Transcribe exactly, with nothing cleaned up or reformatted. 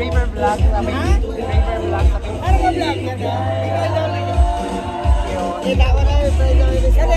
Raver Vlog sa may Raver Vlog sa may Ano ba vlog yan? Kita ko na yung price.